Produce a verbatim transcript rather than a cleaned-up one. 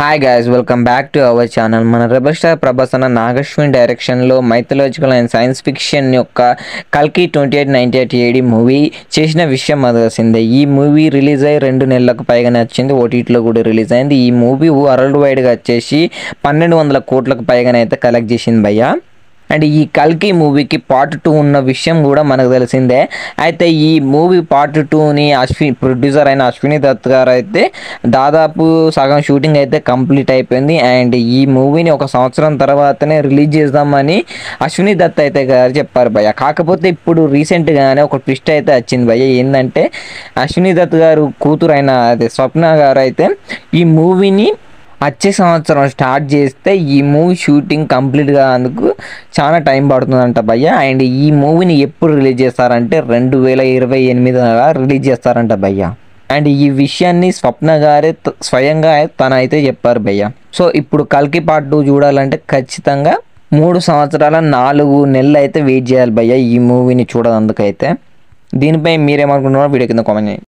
Hi guys, welcome back to our channel. మన rebel star Prabhas అన్న నాగశ్విన్ డైరెక్షన్లో మైథలాజికల్ అండ్ సైన్స్ ఫిక్షన్ యొక్క కల్కి twenty eight ninety eight AD movie చేసిన విషయం మనకు తెలిసిందే. ఈ మూవీ రిలీజ్ అయ్యి రెండు నెలలకు పైగానే వచ్చింది. ఓటీటీలో కూడా రిలీజ్ అయింది. ఈ మూవీ వరల్డ్ వైడ్గా వచ్చేసి పన్నెండు వందల కోట్లకు పైగానే అయితే కలెక్ట్ చేసింది భయ్య. అండ్ ఈ కల్కి మూవీకి పార్ట్ టూ ఉన్న విషయం కూడా మనకు తెలిసిందే. అయితే ఈ మూవీ పార్ట్ టూని అశ్వి ప్రొడ్యూసర్ అయిన అశ్విని దత్ గారు అయితే దాదాపు సగం షూటింగ్ అయితే కంప్లీట్ అయిపోయింది. అండ్ ఈ మూవీని ఒక సంవత్సరం తర్వాతనే రిలీజ్ చేద్దామని అశ్విని దత్ అయితే గారు చెప్పారు భయ్య. కాకపోతే ఇప్పుడు రీసెంట్గానే ఒక ట్విస్ట్ అయితే వచ్చింది భయ్య. ఏంటంటే అశ్విని దత్ గారు కూతురు అయిన అదే స్వప్న గారు అయితే ఈ మూవీని వచ్చే సంవత్సరం స్టార్ట్ చేస్తే ఈ మూవీ షూటింగ్ కంప్లీట్గా అందుకు చాలా టైం పడుతుందంట భయ్య. అండ్ ఈ మూవీని ఎప్పుడు రిలీజ్ చేస్తారంటే రెండు వేల ఇరవై ఎనిమిది రిలీజ్ చేస్తారంట భయ్య. అండ్ ఈ విషయాన్ని స్వప్న గారే స్వయంగా తన అయితే చెప్పారు భయ్య. సో ఇప్పుడు కల్కి పార్ట్ టూ చూడాలంటే ఖచ్చితంగా మూడు సంవత్సరాల నాలుగు నెలలు అయితే వెయిట్ చేయాలి భయ్య ఈ మూవీని చూడదందుకైతే. దీనిపై మీరేమనుకుంటున్నారో వీడియో కింద కామెంట్ చేయండి.